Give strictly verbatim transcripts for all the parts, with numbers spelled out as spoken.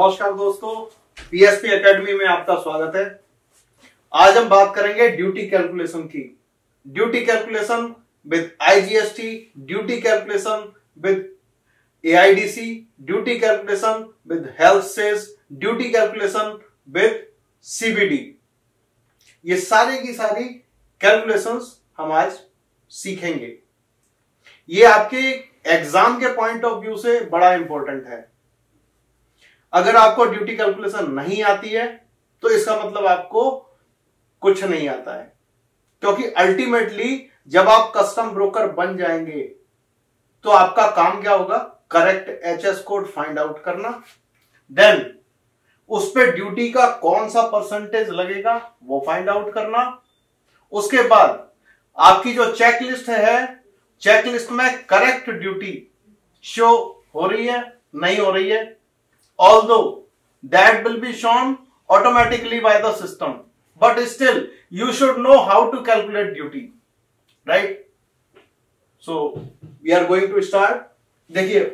नमस्कार दोस्तों, PSP academy में आपका स्वागत है। आज हम बात करेंगे ड्यूटी कैलकुलेशन की। Duty calculation with IGST, duty calculation with AIDC, duty calculation with health cess, duty calculation with CBD. ये सारी की सारी कैलकुलेशंस हम आज सीखेंगे। ये आपके एग्जाम के पॉइंट ऑफ व्यू से बड़ा इंपॉर्टेंट है। अगर आपको ड्यूटी कैलकुलेशन नहीं आती है तो इसका मतलब आपको कुछ नहीं आता है, क्योंकि अल्टीमेटली जब आप कस्टम ब्रोकर बन जाएंगे तो आपका काम क्या होगा? Correct HS code find out करना, देन उस पे ड्यूटी का कौन सा परसेंटेज लगेगा वो फाइंड आउट करना। उसके बाद आपकी जो चेकलिस्ट है, चेकलिस्ट में करेक्ट ड्यूटी शो हो रही है नहीं हो रही है, although that will be shown automatically by the system, but still you should know how to calculate duty, right? So we are going to start. देखिए,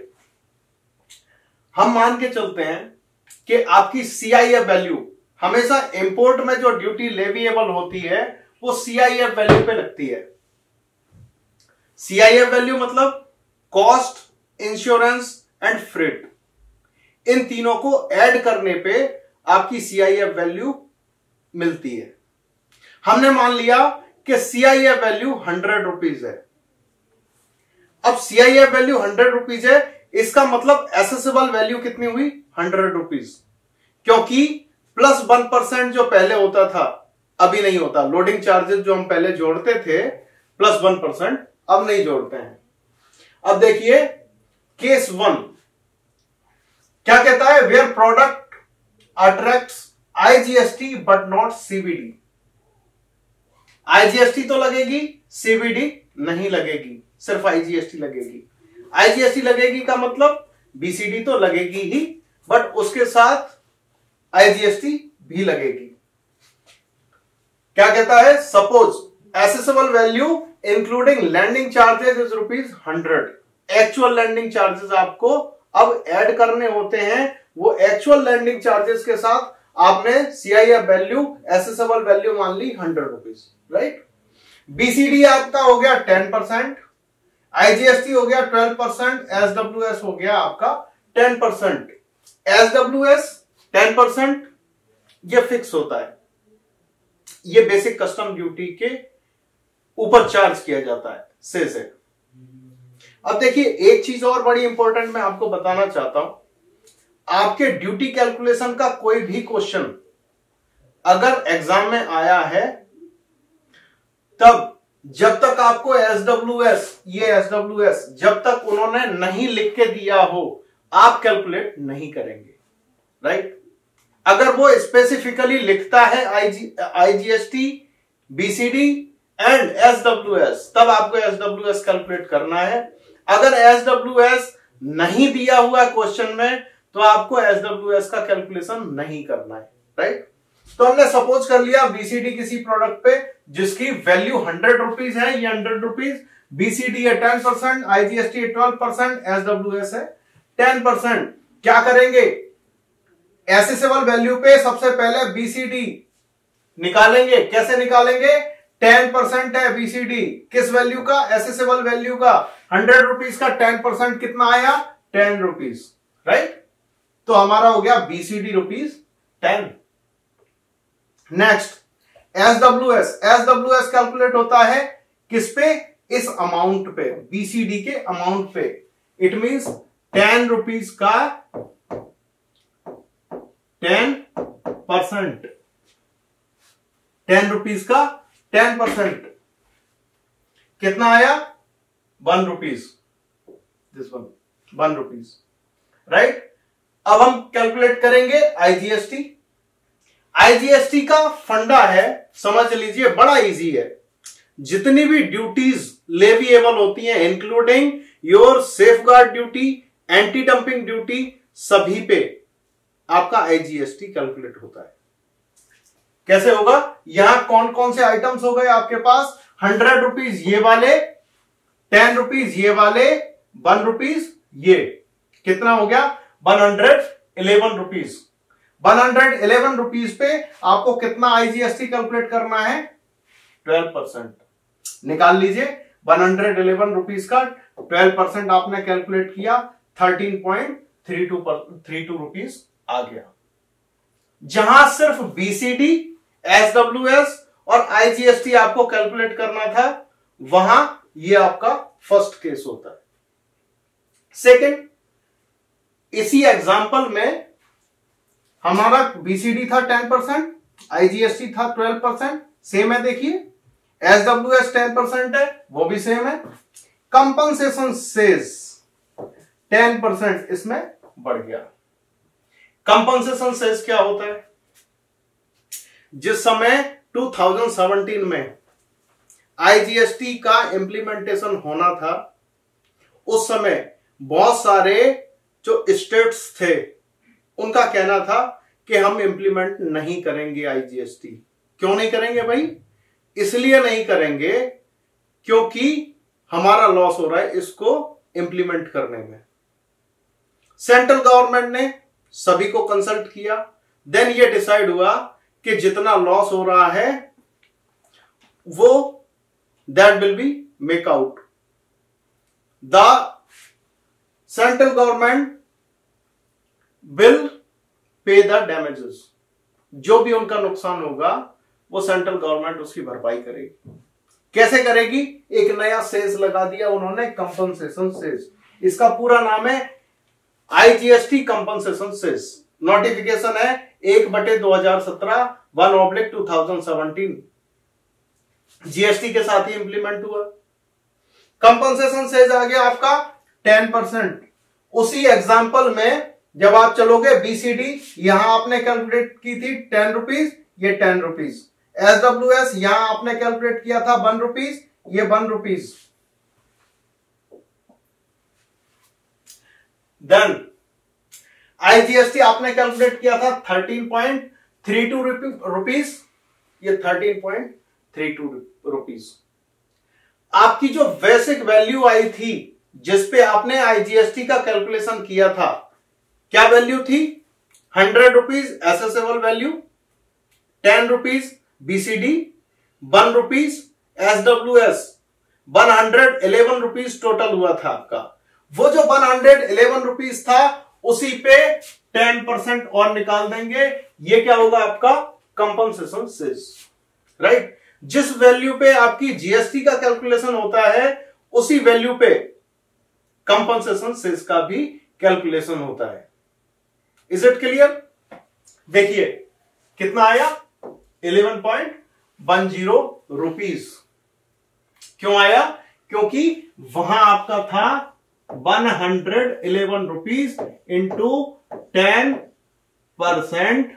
हम मान के चलते हैं कि आपकी सीआईएफ वैल्यू हमेशा इंपोर्ट में जो ड्यूटी लेविएबल होती है वो सीआईएफ वैल्यू पे लगती है। सीआईएफ वैल्यू मतलब कॉस्ट, इंश्योरेंस एंड फ्रेट। इन तीनों को ऐड करने पे आपकी सीआईएफ वैल्यू मिलती है। हमने मान लिया कि सीआईएफ वैल्यू हंड्रेड रुपीज है। अब सीआईएफ वैल्यू हंड्रेड रुपीज है, इसका मतलब एसेसेबल वैल्यू कितनी हुई? हंड्रेड रुपीज, क्योंकि प्लस वन परसेंट जो पहले होता था अभी नहीं होता। लोडिंग चार्जेस जो हम पहले जोड़ते थे प्लस वन परसेंट अब नहीं जोड़ते हैं। अब देखिए केस वन क्या कहता है? Where product attracts IGST but not CBD. IGST तो लगेगी, सीबीडी नहीं लगेगी, सिर्फ आईजीएसटी लगेगी। आईजीएसटी लगेगी का मतलब बीसीडी तो लगेगी ही, बट उसके साथ आईजीएसटी भी लगेगी। क्या कहता है? Suppose assessable value including landing charges is rupees hundred. Actual landing charges आपको अब ऐड करने होते हैं, वो एक्चुअल लैंडिंग चार्जेस के साथ आपने सीआईएफ वैल्यू, एसेसेबल वैल्यू मान ली हंड्रेड रुपीज, राइट। बीसीडी आपका हो गया टेन परसेंट, आईजीएसटी हो गया ट्वेल्व परसेंट, एसडब्ल्यूएस हो गया आपका ten percent. SWS ten percent ये फिक्स होता है, ये बेसिक कस्टम ड्यूटी के ऊपर चार्ज किया जाता है से से। अब देखिए एक चीज और बड़ी इंपॉर्टेंट मैं आपको बताना चाहता हूं। आपके ड्यूटी कैलकुलेशन का कोई भी क्वेश्चन अगर एग्जाम में आया है, तब जब तक आपको एसडब्ल्यूएस, ये एसडब्ल्यूएस जब तक उन्होंने नहीं लिख के दिया हो आप कैलकुलेट नहीं करेंगे, राइट। अगर वो स्पेसिफिकली लिखता है IG IGST, BCD and SWS, तब आपको एसडब्ल्यूएस कैलकुलेट करना है। अगर एसडब्ल्यूएस नहीं दिया हुआ क्वेश्चन में तो आपको एसडब्ल्यूएस का कैलकुलेशन नहीं करना है, राइट। तो हमने सपोज कर लिया बीसीडी किसी प्रोडक्ट पे जिसकी वैल्यू हंड्रेड रुपीज है, ये हंड्रेड रुपीज, बीसीडी है टेन परसेंट, आईजीएसटी है ट्वेल्व परसेंट, एसडब्ल्यूएस है टेन परसेंट। क्या करेंगे? एसेसेबल वैल्यू पे सबसे पहले बीसीडी निकालेंगे। कैसे निकालेंगे? टेन परसेंट है बीसीडी, किस वैल्यू का? एसेसेबल वैल्यू का। हंड्रेड रुपीज का टेन परसेंट कितना आया? Ten rupees, right. तो हमारा हो गया BCD rupees ten. Next SWS. SWS calculate होता है किस पे? इस अमाउंट पे, बीसीडी के अमाउंट पे। इट मींस टेन रुपीज का टेन परसेंट, टेन रुपीज का टेन परसेंट कितना आया? One rupees, this one one rupees, right. अब हम कैलकुलेट करेंगे आईजीएसटी। आईजीएसटी का फंडा है, समझ लीजिए, बड़ा इजी है। जितनी भी ड्यूटीज लेविएबल होती हैं including your safeguard duty, anti dumping duty, सभी पे आपका आईजीएसटी कैलकुलेट होता है। कैसे होगा? यहां कौन कौन से आइटम्स हो गए आपके पास? हंड्रेड रुपीज ये वाले, टेन रुपीज ये वाले, वन रुपीज ये, कितना हो गया? One hundred eleven rupees one hundred eleven rupees पे आपको कितना आईजीएसटी कैलकुलेट करना है? Twelve percent. निकाल लीजिए, वन हंड्रेड इलेवन रुपीज का ट्वेल्व परसेंट आपने कैलकुलेट किया, thirteen point three two three two rupees आ गया। जहां सिर्फ बीसीडी, एसडब्ल्यूएस और आईजीएसटी आपको कैलकुलेट करना था, वहां ये आपका फर्स्ट केस होता है। सेकंड, इसी एग्जांपल में हमारा बीसीडी था टेन परसेंट, आईजीएसटी था ट्वेल्व परसेंट, सेम है। देखिए एसडब्ल्यूएस टेन परसेंट है, वो भी सेम है। कंपनसेशन सेज टेन परसेंट इसमें बढ़ गया। कंपनसेशन सेज क्या होता है? जिस समय टू थाउजेंड सेवनटीन में आईजीएसटी का इंप्लीमेंटेशन होना था, उस समय बहुत सारे जो स्टेट्स थे उनका कहना था कि हम इंप्लीमेंट नहीं करेंगे आईजीएसटी। क्यों नहीं करेंगे भाई? इसलिए नहीं करेंगे क्योंकि हमारा लॉस हो रहा है इसको इंप्लीमेंट करने में। सेंट्रल गवर्नमेंट ने सभी को कंसल्ट किया, देन ये डिसाइड हुआ कि जितना लॉस हो रहा है वो that will be make out. The central government will pay the damages. जो भी उनका नुकसान होगा वो सेंट्रल गवर्नमेंट उसकी भरपाई करेगी। कैसे करेगी? एक नया सेस लगा दिया उन्होंने, कंपनसेशन सेस। इसका पूरा नाम है आईजीएसटी कंपनसेशन सेस। नोटिफिकेशन है एक बटे दो हजार सत्रह one oblique two thousand seventeen. GST के साथ ही इंप्लीमेंट हुआ। कंपनसेशन सेस आ गया आपका टेन परसेंट। उसी एग्जाम्पल में जब आप चलोगे, बीसीडी यहां आपने कैलकुलेट की थी टेन रुपीज, ये टेन रुपीज। एसडब्ल्यूएस यहां आपने कैलकुलेट किया था वन रुपीज, ये वन रुपीज। देन आईजीएसटी आपने कैलकुलेट किया था thirteen point three two rupees, ये thirteen point three two rupees. आपकी जो बेसिक वैल्यू आई थी जिसपे आपने आईजीएसटी का कैलकुलेशन किया था, क्या वैल्यू थी? Hundred rupees assessable value, ten rupees BCD, one rupees SWS, one hundred eleven rupees total हुआ था आपका। वो जो वन हंड्रेड इलेवन रुपीज था उसी पे टेन परसेंट और निकाल देंगे। ये क्या होगा आपका? Compensation cess, right. जिस वैल्यू पे आपकी जीएसटी का कैलकुलेशन होता है उसी वैल्यू पे कंपनसेशन सेस का भी कैलकुलेशन होता है। Is it clear? देखिए कितना आया? Eleven point one zero rupees. क्यों आया? क्योंकि वहां आपका था one hundred eleven rupees into ten percent.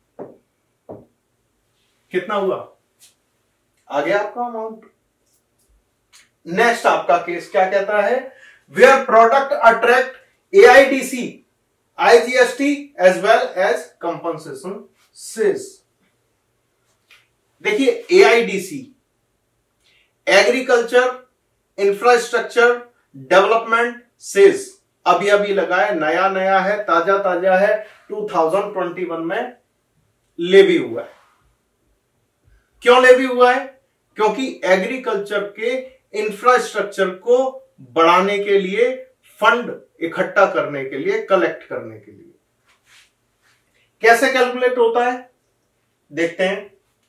कितना हुआ? आ गया आपका अमाउंट। नेक्स्ट आपका केस क्या कहता है? Where product attract AIDC, IGST as well as compensation cess. देखिए AIDC agriculture infrastructure development cess अभी अभी लगा है, नया नया है, ताजा ताजा है, टू थाउजेंड ट्वेंटी वन में लेवी हुआ है। क्यों लेवी हुआ है? क्योंकि एग्रीकल्चर के इंफ्रास्ट्रक्चर को बढ़ाने के लिए, फंड इकट्ठा करने के लिए, कलेक्ट करने के लिए। कैसे कैलकुलेट होता है देखते हैं।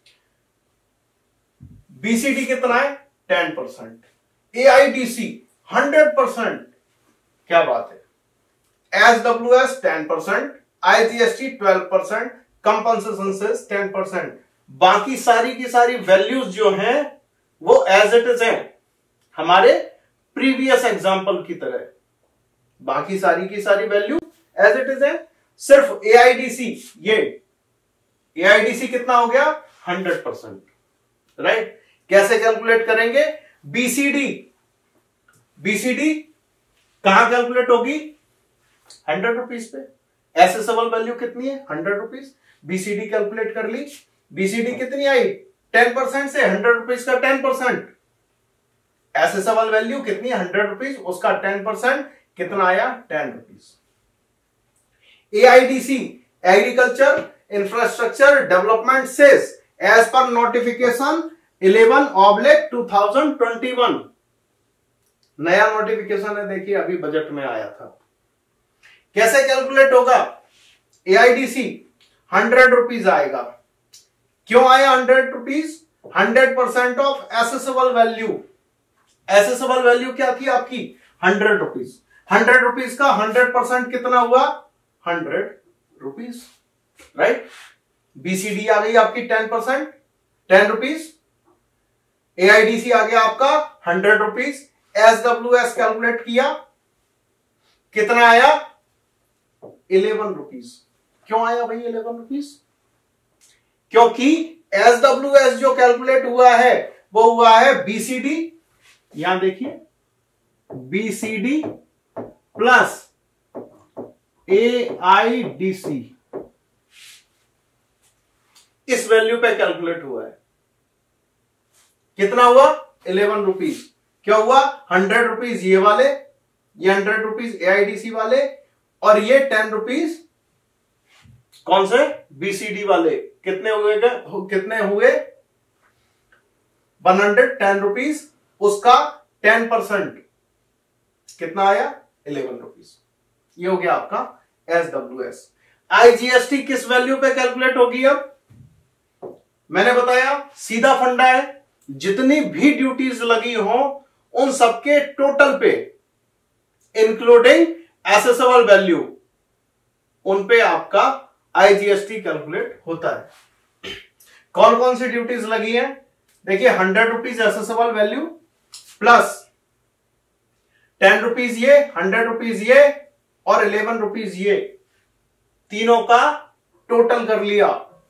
बीसीडी कितना है? Ten percent, AIDC hundred percent, क्या बात है। SWS ten percent, IGST twelve percent, compensation cess ten percent. बाकी सारी की सारी वैल्यूज जो हैं वो एज इट इज है, हमारे प्रीवियस एग्जांपल की तरह। बाकी सारी की सारी वैल्यू एज इट इज है। सिर्फ एआईडीसी, ये एआईडीसी कितना हो गया? Hundred percent, right. कैसे कैलकुलेट करेंगे? बीसीडी, बीसीडी कहां कैलकुलेट होगी? हंड्रेड रुपीज पे। एसेसेबल वैल्यू कितनी है? Hundred rupees. बीसीडी कैलकुलेट कर ली। बीसीडी कितनी आई? टेन परसेंट से हंड्रेड रुपीज का टेन परसेंट। एसेसेबल वैल्यू कितनी? हंड्रेड रुपीज, उसका टेन परसेंट कितना आया? Ten rupees. A I D C agriculture infrastructure development cess as per notification eleven oblique two thousand twenty one. नया notification है, देखिए अभी बजट में आया था। कैसे कैलकुलेट होगा? A I D C hundred rupees आएगा। क्यों आया hundred rupees? Hundred percent of assessable value. Assessable value क्या थी आपकी? Hundred rupees. हंड्रेड रुपीज का हंड्रेड परसेंट कितना हुआ? Hundred rupees, right. बीसीडी आ गई आपकी ten percent, ten rupees. AIDC आ गया आपका hundred rupees. S W S calculate किया, कितना आया? Eleven rupees. क्यों आया भाई इलेवन रुपीज? क्योंकि एस डब्ल्यू एस जो कैलकुलेट हुआ है वो हुआ है बीसीडी, यहां देखिए बीसीडी प्लस एआईडीसी, इस वैल्यू पे कैलकुलेट हुआ है। कितना हुआ? Eleven rupees. क्या हुआ? हंड्रेड रुपीज ये वाले, ये हंड्रेड रुपीज एआईडीसी वाले, और ये टेन रुपीज कौन से? बीसीडी वाले। कितने हुए? कितने हुए? वन हंड्रेड टेन रुपीज, उसका टेन परसेंट कितना आया? Eleven rupees. ये हो गया आपका एस डब्ल्यू एस। आईजीएसटी किस वैल्यू पे कैलकुलेट होगी? अब मैंने बताया सीधा फंडा है, जितनी भी ड्यूटीज लगी हो उन सबके टोटल पे इंक्लूडिंग एसेसेबल वैल्यू, उन पे आपका आईजीएसटी कैलकुलेट होता है। कौन कौन सी ड्यूटीज लगी है? देखिए hundred rupees assessable value plus ten rupees ये, हंड्रेड रुपीज ये और इलेवन रुपीज ये, तीनों का टोटल कर लिया।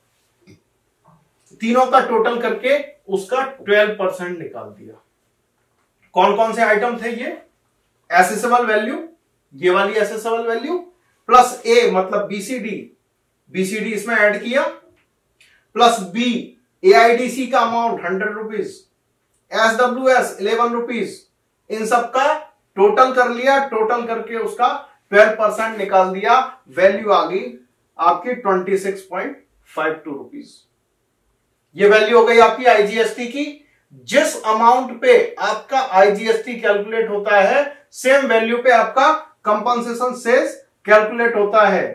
तीनों का टोटल करके उसका ट्वेल्व परसेंट निकाल दिया। कौन कौन से आइटम थे ये? एसेसेबल वैल्यू, ये वाली एसेसेबल वैल्यू, प्लस ए मतलब बीसीडी, बीसीडी इसमें ऐड किया, प्लस बी एआईडीसी का amount hundred rupees, S W S eleven rupees, इन सब का टोटल कर लिया। टोटल करके उसका ट्वेल्व परसेंट निकाल दिया। वैल्यू आ गई आपकी twenty six point five two rupees. ये वैल्यू हो गई आपकी आईजीएसटी की। जिस अमाउंट पे आपका आईजीएसटी कैलकुलेट होता है, सेम वैल्यू पे आपका कंपनसेशन सेस कैलकुलेट होता है।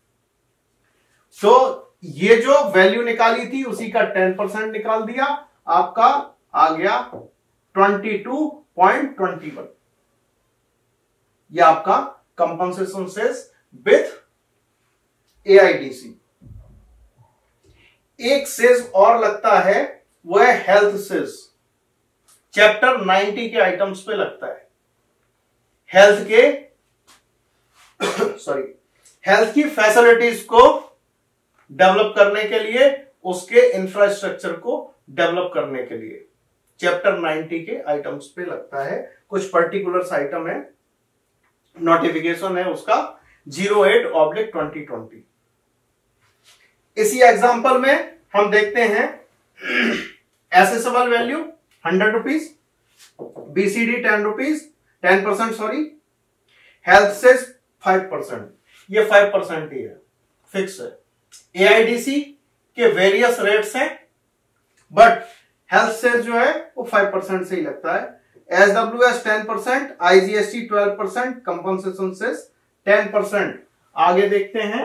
तो ये जो वैल्यू निकाली थी उसी का टेन परसेंट निकाल दिया, आपका आ गया twenty two point twenty one. ये आपका कंपनसेशन सेस विथ एआईडीसी। एक सेस और लगता है, वो है हेल्थ सेस। चैप्टर नाइंटी के आइटम्स पे लगता है। हेल्थ के सॉरी हेल्थ की फैसिलिटीज को डेवलप करने के लिए, उसके इंफ्रास्ट्रक्चर को डेवलप करने के लिए चैप्टर नाइंटी के आइटम्स पे लगता है। कुछ पर्टिकुलर आइटम है, नोटिफिकेशन है उसका zero eight oblique twenty twenty. इसी एग्जांपल में हम देखते हैं assessable value hundred rupees, BCD ten rupees, ten percent sorry, health cess five percent, ये फाइव परसेंट ही है, फिक्स है। एआईडीसी के वेरियस रेट्स हैं, बट हेल्थ सेस जो है वो फाइव परसेंट से ही लगता है। S W S ten percent, IGST twelve percent, compensation cess ten percent. आगे देखते हैं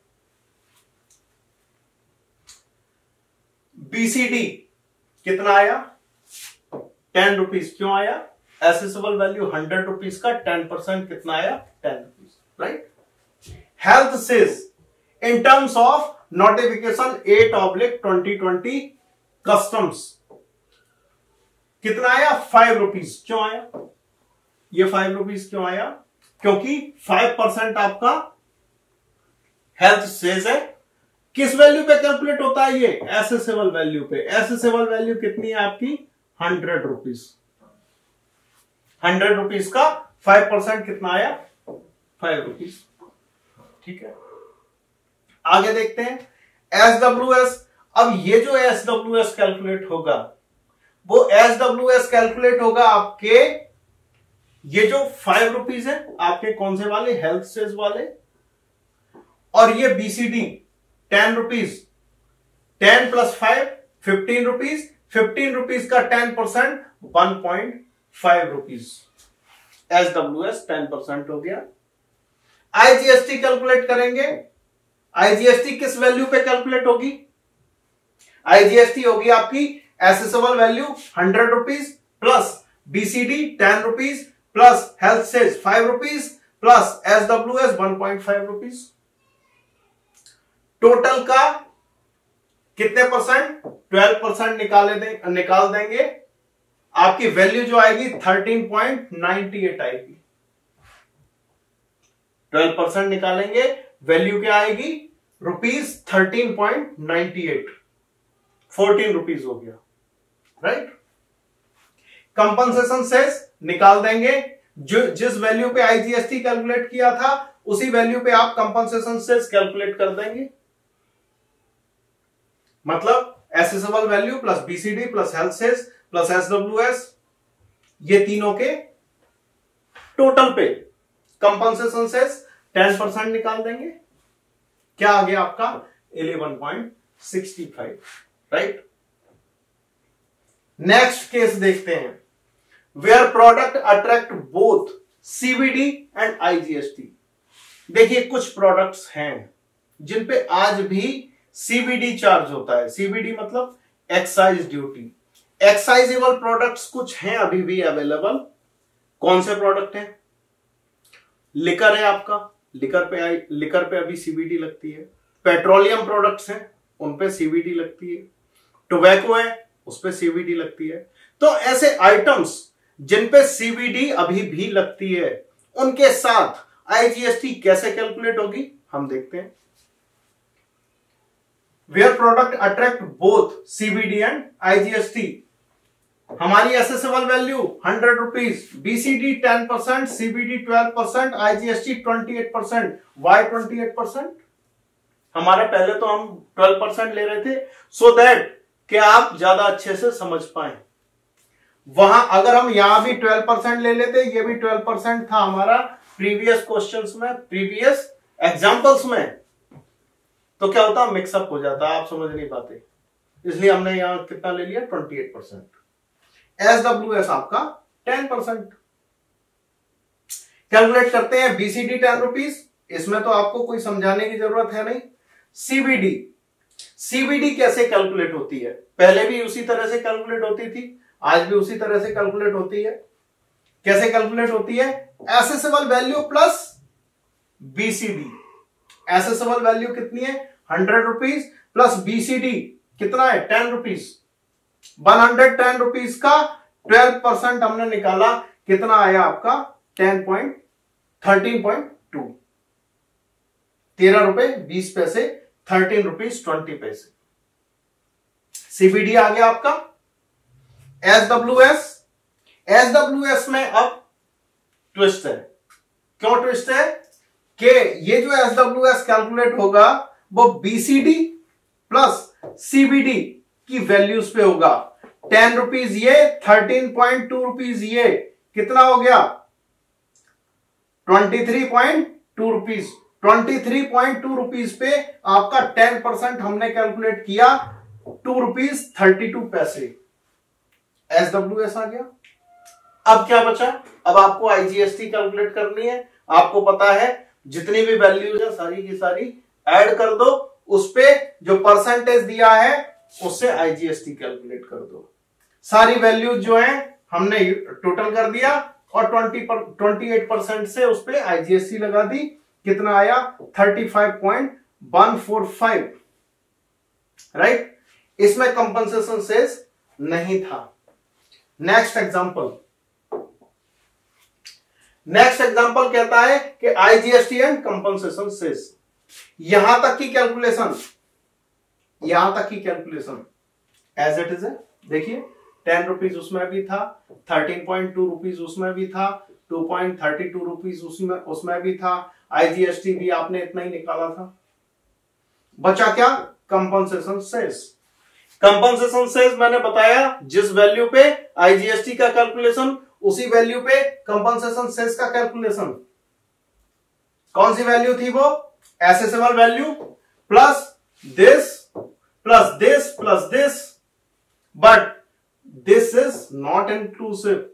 बीसीडी कितना आया? Ten rupees. क्यों आया? एसेसेबल वैल्यू हंड्रेड रुपीज का टेन परसेंट कितना आया? Ten rupees, right. Health cess in terms of notification eight oblique twenty twenty customs कितना आया? Five rupees. क्यों आया ये फाइव रुपीज? क्यों आया? क्योंकि फाइव परसेंट आपका हेल्थ सेस है। किस वैल्यू पे कैलकुलेट होता है ये? एसेसेबल वैल्यू पे। एसेसेबल वैल्यू कितनी है आपकी? Hundred rupees. हंड्रेड रुपीज का फाइव परसेंट कितना आया? Five rupees. ठीक है, आगे देखते हैं एस डब्ल्यू एस। अब ये जो एस डब्ल्यू एस कैलकुलेट होगा, वो एस डब्ल्यू एस कैलकुलेट होगा आपके, ये जो फाइव रुपीज है आपके कौन से वाले? हेल्थ सेस वाले, और ये BCD ten rupees, ten plus five fifteen rupees, fifteen rupees का ten percent one point five rupees, S W S ten percent हो गया। आईजीएसटी कैलकुलेट करेंगे। आईजीएसटी किस वैल्यू पे कैलकुलेट होगी? आईजीएसटी होगी आपकी assessable value hundred rupees plus BCD ten rupees plus health cess five rupees plus SWS one point five rupees. Total का कितने परसेंट? ट्वेल्व परसेंट निकाले दे, निकाल देंगे। आपकी वैल्यू जो आएगी थर्टीन पॉइंट नाइनटी एट आएगी। ट्वेल्व परसेंट निकालेंगे, वैल्यू क्या आएगी? Rupees thirteen point ninety eight, fourteen rupees हो गया, राइट। कंपनसेशन सेस निकाल देंगे। जो जिस वैल्यू पे आईजीएसटी कैलकुलेट किया था उसी वैल्यू पे आप कंपनसेशन सेस कैलकुलेट कर देंगे। मतलब assessable value plus BCD plus health cess plus SWS, ये तीनों के टोटल पे कंपनसेशन सेस टेन परसेंट निकाल देंगे। क्या आ गया आपका? Eleven point six five, right. Next case देखते हैं। Where product attract both CBD and IGST. देखिए कुछ प्रोडक्ट्स हैं जिन पे आज भी सीबीडी चार्ज होता है। सीबीडी मतलब एक्साइज ड्यूटी। एक्साइजेबल प्रोडक्ट्स कुछ हैं अभी भी अवेलेबल। कौन से प्रोडक्ट हैं? लिकर है आपका, लिकर पे आई लिकर पे अभी सीबीडी लगती है। पेट्रोलियम प्रोडक्ट्स हैं, उन पे सीबीडी लगती है। टोबैको है, उस पे सीबीडी लगती है। तो ऐसे आइटम्स जिन पे सीबीडी अभी भी लगती है, उनके साथ आईजीएसटी कैसे कैलकुलेट होगी हम देखते हैं। Where product attract both CBD and IGST. हमारी assessable value hundred rupees, BCD ten percent, CBD twelve percent, IGST twenty eight percent. Why twenty eight percent? हमारे पहले तो हम ट्वेल्व परसेंट ले रहे थे सो दैट कि आप ज्यादा अच्छे से समझ पाए। वहां अगर हम यहां भी ट्वेल्व परसेंट ले लेते, ये भी ट्वेल्व परसेंट था हमारा प्रीवियस क्वेश्चंस में, प्रीवियस एग्जांपल्स में, तो क्या होता? मिक्सअप हो जाता, आप समझ नहीं पाते। इसलिए हमने यहां कितना ले लिया? Twenty eight percent. एसडब्ल्यूएस आपका टेन परसेंट। कैलकुलेट करते हैं। बीसीडी टेन रुपीज, इसमें तो आपको कोई समझाने की जरूरत है नहीं। सीबीडी, सीबीडी कैसे कैलकुलेट होती है? पहले भी उसी तरह से कैलकुलेट होती थी, आज भी उसी तरह से कैलकुलेट होती है। कैसे कैलकुलेट होती है? Assessable value plus BCD. Assessable value कितनी है? हंड्रेड रुपीज प्लस बीसीडी कितना है? Ten rupees. One hundred ten rupees का ट्वेल्व परसेंट हमने निकाला, कितना आया आपका? Ten point thirteen point two, तेरह रुपए बीस पैसे, थर्टीन रुपीज ट्वेंटी पैसे। सीबीडी आ गया आपका। एसडब्ल्यूएस, एसडब्ल्यूएस में अब ट्विस्ट है। क्यों ट्विस्ट है? कि ये जो एसडब्ल्यूएस कैलकुलेट होगा वो बीसीडी प्लस सीबीडी की वैल्यूज पे होगा। टेन रुपीज ये, थर्टीन पॉइंट टू रुपीज ये, कितना हो गया? Twenty three point two rupees. Twenty three point two rupees पे आपका टेन परसेंट हमने कैलकुलेट किया, टू रुपीज थर्टी टू पैसे। एसडब्ल्यूएस आ गया। अब क्या बचा? अब आपको आईजीएसटी कैलकुलेट करनी है। आपको पता है जितनी भी वैल्यूज है सारी की सारी ऐड कर दो, उस पे जो परसेंटेज दिया है उससे आईजीएसटी कैलकुलेट कर दो। सारी वैल्यूज जो है हमने टोटल कर दिया और ट्वेंटी पर ट्वेंटी एट परसेंट से उस पे आईजीएसटी लगा दी। कितना आया? Thirty five point one four five, right. इसमें कंपनसेशन सेस नहीं था। नेक्स्ट एग्जांपल, नेक्स्ट एग्जांपल कहता है कि आईजीएसटी एंड कंपनसेशन सेस। यहां तक की कैलकुलेशन, यहां तक की कैलकुलेशन एज इट इज है। देखिए टेन रुपीज उसमें भी था, थर्टीन पॉइंट टू रुपीज उसमें भी था, two point thirty two rupees उसमें उसमें भी था, आईजीएसटी भी आपने इतना ही निकाला था। बचा क्या? Compensation cess. कंपनसेशन सेस मैंने बताया जिस वैल्यू पे आईजीएसटी का कैलकुलेशन, उसी वैल्यू पे कंपनसेशन सेस का कैलकुलेशन। कौन सी वैल्यू थी वो? Assessable value plus this plus this plus this, but this is not inclusive.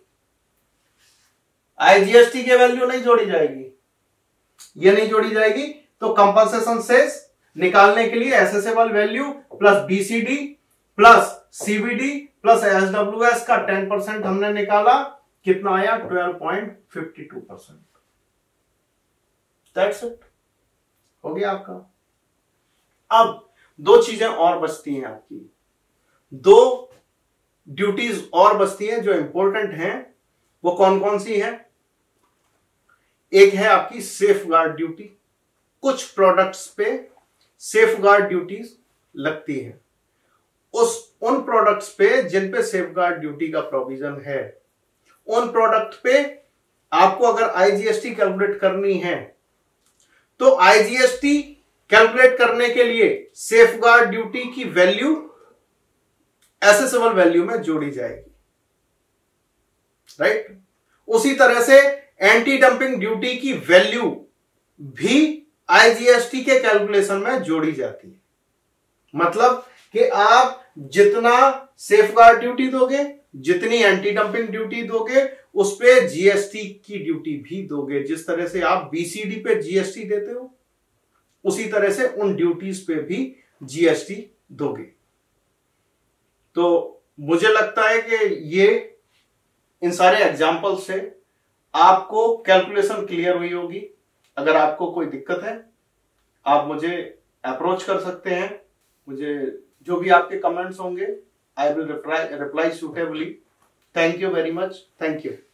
IGST के वैल्यू नहीं जोड़ी जाएगी, ये नहीं जोड़ी जाएगी। तो कंपनसेशन सेस निकालने के लिए assessable value plus BCD plus CBD plus SWS का टेन परसेंट हमने निकाला, कितना आया twelve point fifty two percent. That's it, हो गया आपका। अब दो चीजें और बचती हैं आपकी, दो ड्यूटीज और बचती हैं जो इंपॉर्टेंट हैं। वो कौन कौन सी हैं? एक है आपकी सेफ गार्ड ड्यूटी, कुछ प्रोडक्ट्स पे सेफ गार्ड ड्यूटीज लगती है। उस उन प्रोडक्ट्स पे जिन पे सेफ गार्ड ड्यूटी का प्रोविजन है, उन प्रोडक्ट पे आपको अगर आईजीएसटी कैलकुलेट करनी है तो आईजीएसटी कैलकुलेट करने के लिए सेफ गार्ड ड्यूटी की वैल्यू एसेसेबल वैल्यू में जोड़ी जाएगी, राइट। उसी तरह से एंटी डंपिंग ड्यूटी की वैल्यू भी आईजीएसटी के कैलकुलेशन में जोड़ी जाती है। मतलब कि आप जितना सेफ गार्ड ड्यूटी दोगे, जितनी एंटी डंपिंग ड्यूटी दोगे, उस पे जीएसटी की ड्यूटी भी दोगे। जिस तरह से आप बीसीडी पे जीएसटी देते हो, उसी तरह से उन ड्यूटीज पे भी जीएसटी दोगे। तो मुझे लगता है कि ये इन सारे एग्जाम्पल से आपको कैलकुलेशन क्लियर हुई होगी। अगर आपको कोई दिक्कत है, आप मुझे अप्रोच कर सकते हैं। मुझे जो भी आपके कमेंट्स होंगे, I will reply reply suitably. Thank you very much, thank you.